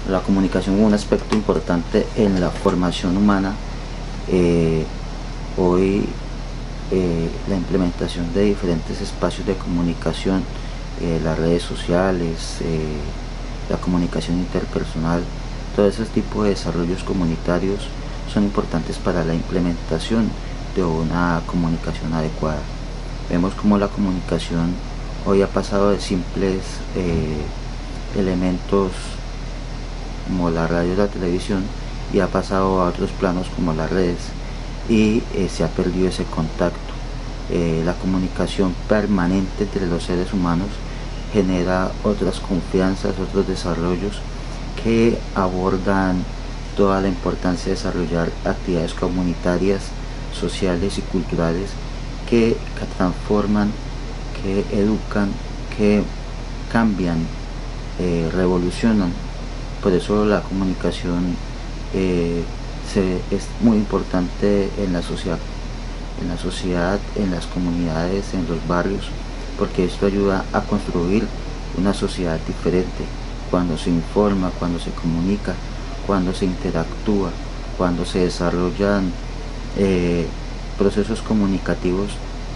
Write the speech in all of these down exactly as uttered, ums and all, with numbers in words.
La comunicación es un aspecto importante en la formación humana. Eh, hoy eh, la implementación de diferentes espacios de comunicación, eh, las redes sociales, eh, la comunicación interpersonal, todo ese tipo de desarrollos comunitarios son importantes para la implementación de una comunicación adecuada. Vemos como la comunicación hoy ha pasado de simples eh, elementos como la radio y la televisión y ha pasado a otros planos como las redes, y eh, se ha perdido ese contacto. Eh, la comunicación permanente entre los seres humanos genera otras confianzas, otros desarrollos que abordan toda la importancia de desarrollar actividades comunitarias, sociales y culturales que, que transforman, que educan, que cambian, eh, revolucionan. Por eso la comunicación eh, se, es muy importante en la sociedad, en la sociedad, en las comunidades, en los barrios, porque esto ayuda a construir una sociedad diferente. Cuando se informa, cuando se comunica, cuando se interactúa, cuando se desarrollan eh, procesos comunicativos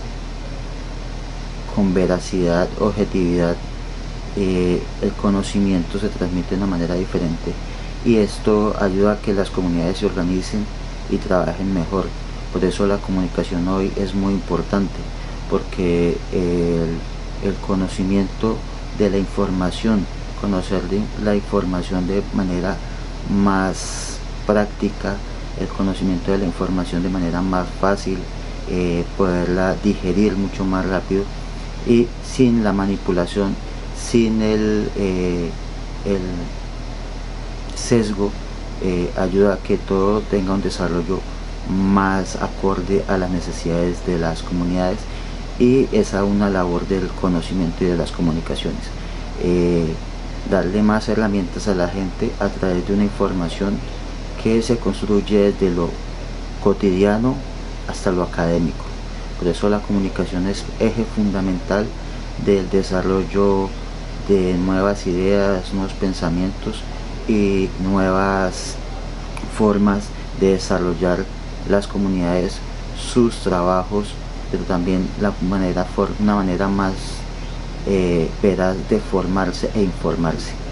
con veracidad, objetividad, eh, el conocimiento se transmite de una manera diferente, y esto ayuda a que las comunidades se organicen y trabajen mejor. Por eso la comunicación hoy es muy importante, porque el, el conocimiento de la información, conocer la información de manera más práctica, el conocimiento de la información de manera más fácil, eh, poderla digerir mucho más rápido y sin la manipulación, sin el, eh, el sesgo, eh, ayuda a que todo tenga un desarrollo más acorde a las necesidades de las comunidades, y esa es una labor del conocimiento y de las comunicaciones. Eh, darle más herramientas a la gente a través de una información que se construye desde lo cotidiano hasta lo académico. Por eso la comunicación es eje fundamental del desarrollo de nuevas ideas, nuevos pensamientos y nuevas formas de desarrollar las comunidades, sus trabajos, pero también la manera, una manera más eh, veraz de formarse e informarse.